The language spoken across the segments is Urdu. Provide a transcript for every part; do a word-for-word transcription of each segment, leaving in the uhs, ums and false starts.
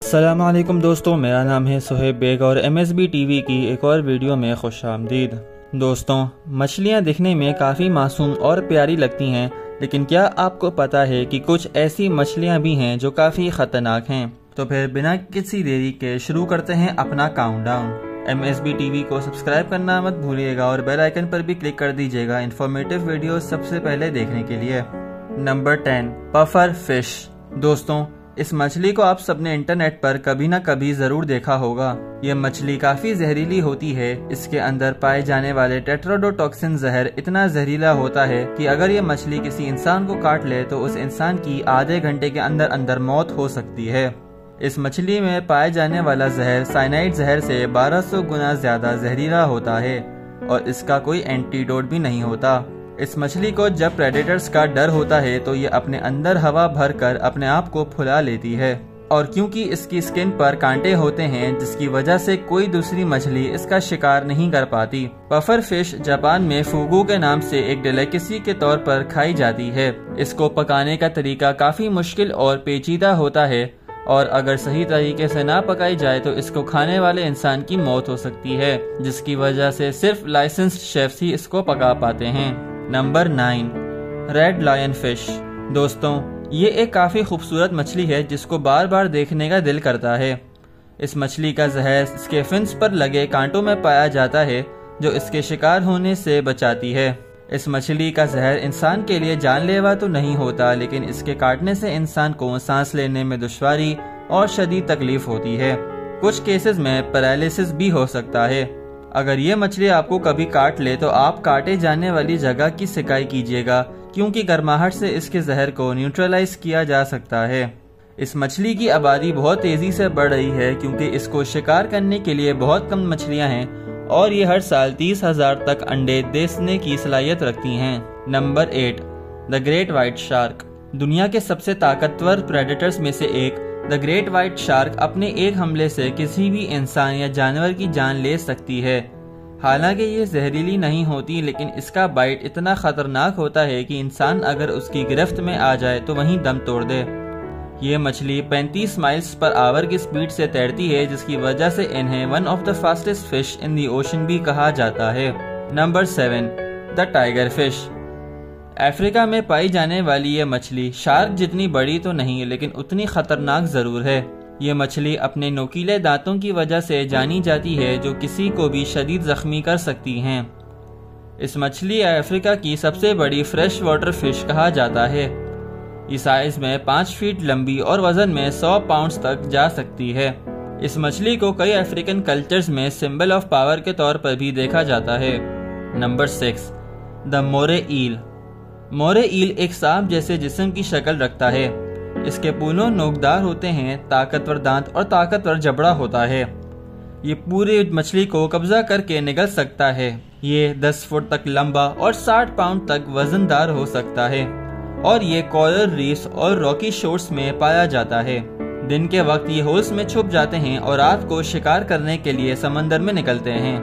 السلام علیکم دوستوں، میرا نام ہے سہیب بیگ اور M S B T V کی ایک اور ویڈیو میں خوش آمدید۔ دوستوں، مچھلیاں دکھنے میں کافی معصوم اور پیاری لگتی ہیں، لیکن کیا آپ کو پتا ہے کہ کچھ ایسی مچھلیاں بھی ہیں جو کافی خطرناک ہیں؟ تو پھر بنا کسی دیری کے شروع کرتے ہیں اپنا countdown. M S B T V کو سبسکرائب کرنا مت بھولیے گا اور بیل آئیکن پر بھی کلک کر دیجیے گا انفارمیٹیو ویڈیوز سب سے پہلے دیکھنے کے لیے۔ Number ten, puffer fish. دوستوں، اس مچھلی کو آپ سب نے انٹرنیٹ پر کبھی نہ کبھی ضرور دیکھا ہوگا۔ یہ مچھلی کافی زہریلی ہوتی ہے۔ اس کے اندر پائے جانے والے ٹیٹراڈوٹاکسن زہر اتنا زہریلا ہوتا ہے کہ اگر یہ مچھلی کسی انسان کو کاٹ لے تو اس انسان کی آدھے گھنٹے کے اندر اندر موت ہو سکتی ہے۔ اس مچھلی میں پائے جانے والا زہر سائنائڈ زہر سے بارہ سو گنا زیادہ زہریلا ہوتا ہے اور اس کا کوئی اینٹی ڈوٹ بھی نہیں ہوتا۔ اس مچھلی کو جب پریڈیٹرز کا ڈر ہوتا ہے تو یہ اپنے اندر ہوا بھر کر اپنے آپ کو پھلا لیتی ہے، اور کیونکہ اس کی سکن پر کانٹے ہوتے ہیں جس کی وجہ سے کوئی دوسری مچھلی اس کا شکار نہیں کر پاتی۔ پفر فش جاپان میں فوگو کے نام سے ایک ڈیلیکیسی کے طور پر کھائی جاتی ہے۔ اس کو پکانے کا طریقہ کافی مشکل اور پیچیدہ ہوتا ہے، اور اگر صحیح طریقے سے نہ پکائی جائے تو اس کو کھانے والے انسان کی موت ہو سکتی ہے، جس کی وجہ سے صرف لائسنسڈ شیفز ہی اس کو پکا پاتے ہیں۔ Number nine, red lion fish. دوستوں، یہ ایک کافی خوبصورت مچھلی ہے جس کو بار بار دیکھنے کا دل کرتا ہے۔ اس مچھلی کا زہر اس کے فنس پر لگے کانٹوں میں پایا جاتا ہے جو اس کے شکار ہونے سے بچاتی ہے۔ اس مچھلی کا زہر انسان کے لیے جان لیوا تو نہیں ہوتا، لیکن اس کے کاٹنے سے انسان کو سانس لینے میں دشواری اور شدید تکلیف ہوتی ہے۔ کچھ کیسز میں پیرالائسس بھی ہو سکتا ہے۔ اگر یہ مچھلی آپ کو کبھی کاٹ لے تو آپ کاٹے جانے والی جگہ کی سکائی کیجیے گا، کیونکہ گرماہٹ سے اس کے زہر کو نیوٹرلائز کیا جا سکتا ہے۔ اس مچھلی کی آبادی بہت تیزی سے بڑھ رہی ہے کیونکہ اس کو شکار کرنے کے لیے بہت کم مچھلیاں ہیں، اور یہ ہر سال تیس ہزار تک انڈے دینے کی صلاحیت رکھتی ہیں۔ Number eight, the great white shark. دنیا کے سب سے طاقتور پریڈیٹرز میں سے ایک دا گریٹ وائٹ شارک اپنے ایک حملے سے کسی بھی انسان یا جانور کی جان لے سکتی ہے۔ حالانکہ یہ زہریلی نہیں ہوتی، لیکن اس کا بائٹ اتنا خطرناک ہوتا ہے کہ انسان اگر اس کی گرفت میں آ جائے تو وہیں دم توڑ دے۔ یہ مچھلی پینتیس مائلز پر آور کی سپیڈ سے تیرتی ہے، جس کی وجہ سے انہیں one of the fastest fish in the ocean بھی کہا جاتا ہے۔ Number seven, the tiger fish. افریقہ میں پائی جانے والی یہ مچھلی شارک جتنی بڑی تو نہیں، لیکن اتنی خطرناک ضرور ہے۔ یہ مچھلی اپنے نوکیلے دانتوں کی وجہ سے جانی جاتی ہے جو کسی کو بھی شدید زخمی کر سکتی ہیں۔ اس مچھلی افریقہ کی سب سے بڑی فریش واٹر فش کہا جاتا ہے۔ یہ سائز میں پانچ فیٹ لمبی اور وزن میں سو پاؤنڈز تک جا سکتی ہے۔ اس مچھلی کو کئی افریقن کلچرز میں سمبل آف پاور کے طور پر بھی دیکھا جاتا ہے۔ Number six, the moray eel. Moray eel ایک سانپ جیسے جسم کی شکل رکھتا ہے۔ اس کے پولوں نوکدار ہوتے ہیں، طاقتور دانت اور طاقتور جبڑا ہوتا ہے۔ یہ پورے مچھلی کو قبضہ کر کے نگل سکتا ہے۔ یہ دس فٹ تک لمبا اور ساٹھ پاؤنڈ تک وزن دار ہو سکتا ہے، اور یہ کورل ریفز اور راکی شورز میں پایا جاتا ہے۔ دن کے وقت یہ ہولز میں چھپ جاتے ہیں اور رات کو شکار کرنے کے لیے سمندر میں نکلتے ہیں۔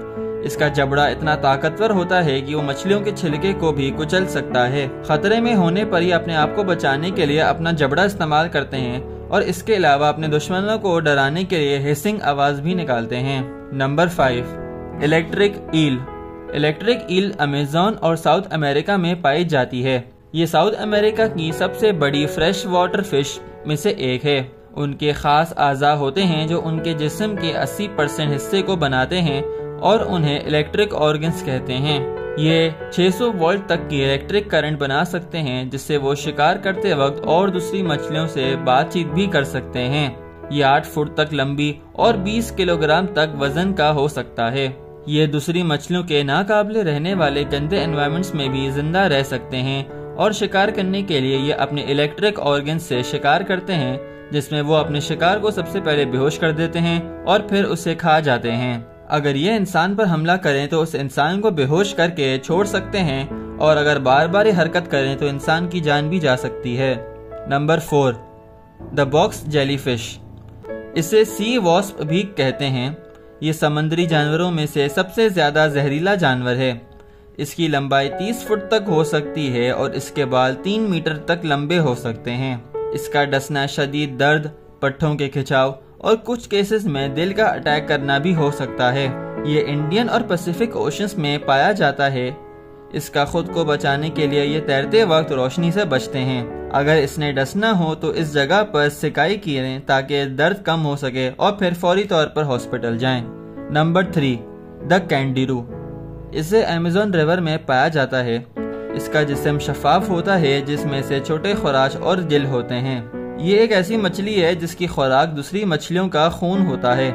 اس کا جبڑا اتنا طاقتور ہوتا ہے کہ وہ مچھلیوں کے چھلکے کو بھی کچل سکتا ہے۔ خطرے میں ہونے پر ہی اپنے آپ کو بچانے کے لیے اپنا جبڑا استعمال کرتے ہیں، اور اس کے علاوہ اپنے دشمنوں کو ڈرانے کے لیے ہیسنگ آواز بھی نکالتے ہیں۔ Number five, electric eel. Electric eel Amazon اور ساؤتھ امریکہ میں پائی جاتی ہے۔ یہ ساؤتھ امریکہ کی سب سے بڑی فریش واٹر فش میں سے ایک ہے۔ ان کے خاص اعضاء ہوتے ہیں جو ان کے جسم کے اسی پرسنٹ حصے کو بناتے ہیں، اور انہیں الیکٹرک آرگنز کہتے ہیں۔ یہ چھ سو وولٹ تک کی الیکٹرک کرنٹ بنا سکتے ہیں، جس سے وہ شکار کرتے وقت اور دوسری مچھلیوں سے بات چیت بھی کر سکتے ہیں۔ یہ آٹھ فٹ تک لمبی اور بیس کلو گرام تک وزن کا ہو سکتا ہے۔ یہ دوسری مچھلیوں کے ناقابل رہنے والے گندے انوائرمنٹس میں بھی زندہ رہ سکتے ہیں، اور شکار کرنے کے لیے یہ اپنے الیکٹرک آرگنز سے شکار کرتے ہیں، جس میں وہ اپنے شکار کو سب سے پہلے بے ہوش کر دیتے ہیں اور پھر اسے کھا جاتے ہیں۔ اگر یہ انسان پر حملہ کریں تو اس انسان کو بے ہوش کر کے چھوڑ سکتے ہیں، اور اگر بار بار یہ حرکت کریں تو انسان کی جان بھی جا سکتی ہے۔ Number four, the box jellyfish. اسے سی واسپ بھی کہتے ہیں۔ یہ سمندری جانوروں میں سے سب سے زیادہ زہریلا جانور ہے۔ اس کی لمبائی تیس فٹ تک ہو سکتی ہے اور اس کے بال تین میٹر تک لمبے ہو سکتے ہیں۔ اس کا ڈسنا شدید درد، पट्ठों के खिंचाव और कुछ केसेस में दिल का अटैक करना भी हो सकता है। ये इंडियन और पैसिफिक ओशंस में पाया जाता है। इसका खुद को बचाने के लिए ये तैरते वक्त रोशनी से बचते हैं। अगर इसने डसना हो तो इस जगह पर सिकाई करें ताकि दर्द कम हो सके और फिर फौरी तौर पर हॉस्पिटल जाएं। Number three, the candiru. इसे अमेज़न रिवर में पाया जाता है। इसका जिस्म शफाफ होता है जिसमें से छोटे खुराश और गिल होते हैं। ये एक ऐसी मछली है जिसकी खुराक दूसरी मछलियों का खून होता है।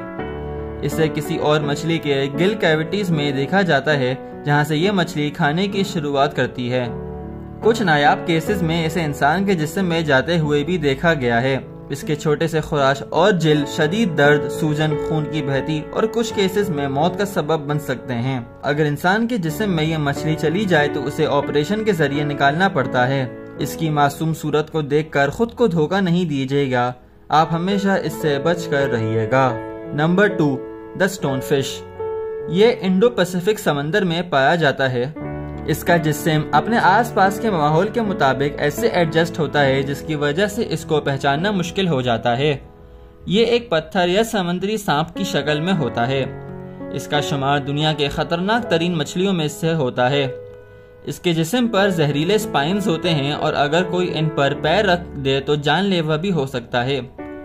इसे किसी और मछली के गिल कैविटीज में देखा जाता है जहां से ये मछली खाने की शुरुआत करती है। कुछ नायाब केसेस में इसे इंसान के जिस्म में जाते हुए भी देखा गया है। इसके छोटे से खुराश और जिल शदीद दर्द, सूजन, खून की बहती और कुछ केसेस में मौत का सबब बन सकते हैं। अगर इंसान के जिस्म में ये मछली चली जाए तो उसे ऑपरेशन के जरिए निकालना पड़ता है। इसकी मासूम सूरत को देखकर खुद को धोखा नहीं दीजिएगा। आप हमेशा इससे बच कर रहिएगा। Number two, the stonefish. ये इंडो पैसिफिक समंदर में पाया जाता है। इसका जिस्म अपने आसपास के माहौल के मुताबिक ऐसे एडजस्ट होता है जिसकी वजह से इसको पहचानना मुश्किल हो जाता है। ये एक पत्थर या समुद्री सांप की शक्ल में होता है। इसका शुमार दुनिया के खतरनाक तरीन मछलियों में से होता है। इसके जिस्म पर जहरीले स्पाइन्स होते हैं और अगर कोई इन पर पैर रख दे तो जानलेवा भी हो सकता है।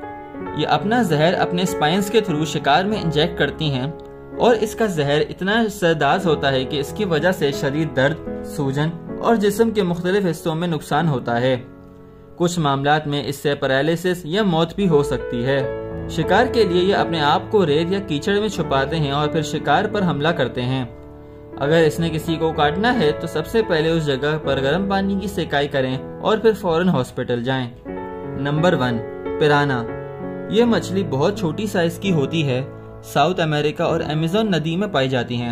ये अपना जहर अपने स्पाइन्स के थ्रू शिकार में इंजेक्ट करती हैं और इसका जहर इतना असरदार होता है कि इसकी वजह से शदीद दर्द, सूजन और जिस्म के मुख्तलिफ हिस्सों में नुकसान होता है। कुछ मामलात में इससे पैरालिसिस या मौत भी हो सकती है। शिकार के लिए ये अपने आप को रेत या कीचड़ में छुपाते हैं और फिर शिकार पर हमला करते हैं। अगर इसने किसी को काटना है तो सबसे पहले उस जगह पर गर्म पानी की सिकाई करें और फिर फौरन हॉस्पिटल जाएं। Number one, piranha. ये मछली बहुत छोटी साइज की होती है। साउथ अमेरिका और अमेज़न नदी में पाई जाती हैं।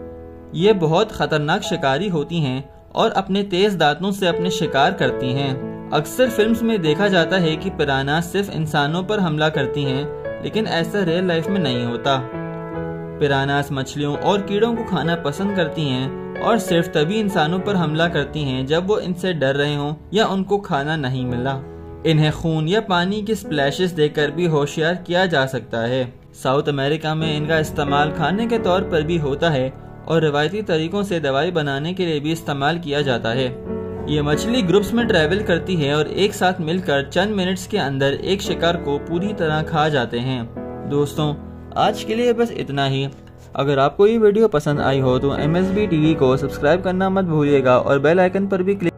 ये बहुत खतरनाक शिकारी होती हैं और अपने तेज दांतों से अपने शिकार करती हैं। अक्सर फिल्म्स में देखा जाता है कि पिराना सिर्फ इंसानों पर हमला करती हैं, लेकिन ऐसा रियल लाइफ में नहीं होता। पिरानास मछलियों और कीड़ों को खाना पसंद करती हैं और सिर्फ तभी इंसानों पर हमला करती हैं जब वो इनसे डर रहे हों या उनको खाना नहीं मिला। इन्हें खून या पानी के स्प्लैशेस देकर भी होशियार किया जा सकता है। साउथ अमेरिका में इनका इस्तेमाल खाने के तौर पर भी होता है और रिवायती तरीकों से दवाई बनाने के लिए भी इस्तेमाल किया जाता है। ये मछली ग्रुप्स में ट्रैवल करती है और एक साथ मिलकर चंद मिनट्स के अंदर एक शिकार को पूरी तरह खा जाते हैं। दोस्तों, आज के लिए बस इतना ही। अगर आपको ये वीडियो पसंद आई हो तो एम एस बी टीवी को सब्सक्राइब करना मत भूलिएगा और बेल आइकन पर भी क्लिक